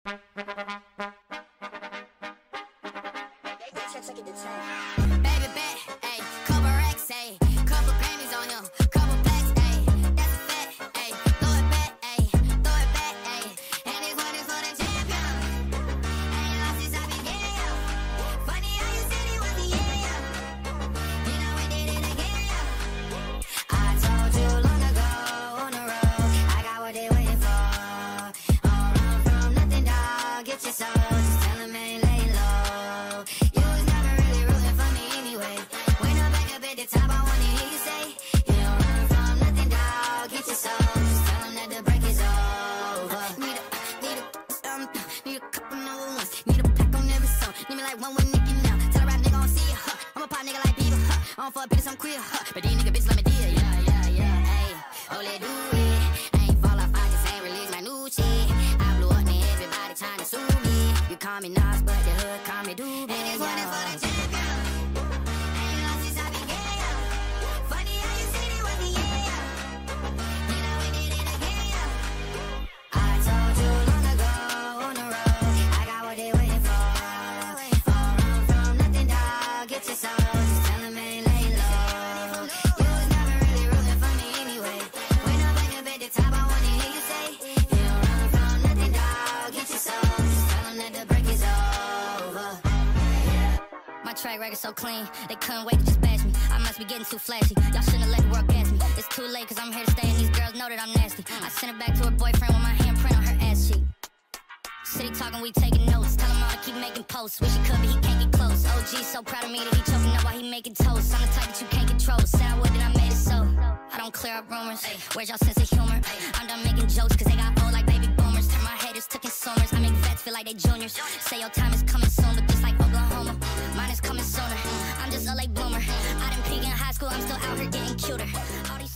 Baby bet, ayy, couple racks, ayy, couple Grammys on him, couple plaques, ayy, that's a fact, ayy, throw it back, ayy, and this one is for the champion. Ain't lost since I began, yo. Funny how you said it was the yeah. You know we did it again, yo. I told you long ago on the road, I got what they waiting for. Don't run from nothing, dog. Get your soul, just tell them ain't lay low. You was never really rooting for me anyway. When I'm back up at the top, I wanna hear you say, you don't run from nothing, dog. Get your soul, just tell them that the break is over. Need a couple number ones. Need a pack on every song. Need me like one with Nicky now. Tell a rap nigga I don't see ya, huh. I'm a pop nigga like Bieber, huh. I don't fuck bitches, I'm queer, huh. But these nigga bitches let me deal, yeah, ayy. Oh, let's do it. I ain't fall off, I just ain't release my new shit. I blew up and everybody trying to sue me. You call me Nas, but the hood call me Doobie. And this one is for the champion. Ain't lost since I began, yo. Funny how you said it was the yeah. You know we did it again, yo. I told you long ago on the road, I got what they waiting for. Don't run from nothing, dog. Get your soul, just tell them ain't lay low. You was never really rooting for me anyway. When I'm back up at the top, I wanna hear you say, you don't run from nothing, dog. Get your soul, just tell them that the break is over. My track record so clean, they couldn't wait to just bash me. I must be getting too flashy. Y'all shouldn't have let the world gas me. It's too late, cause I'm here to stay, and these girls know that I'm nasty. I sent her back to her boyfriend with my handprint on her ass cheek. City talking, we taking notes. Tell him all to keep making posts. Wish he could, but he can't get close. OG so proud of me that he choking up while he making toast. I'm the type that you can't control. Said I would, then I made it so. I don't clear up rumors. Where's y'all sense of humor? I'm done making jokes, cause they got old like baby boomers. Turn my haters to consumers. I make vets feel like they juniors. Say your time is coming soon, but just like Oklahoma, mine is coming sooner. I'm just a late bloomer. I didn't peak in high school, I'm still out here getting cuter. All these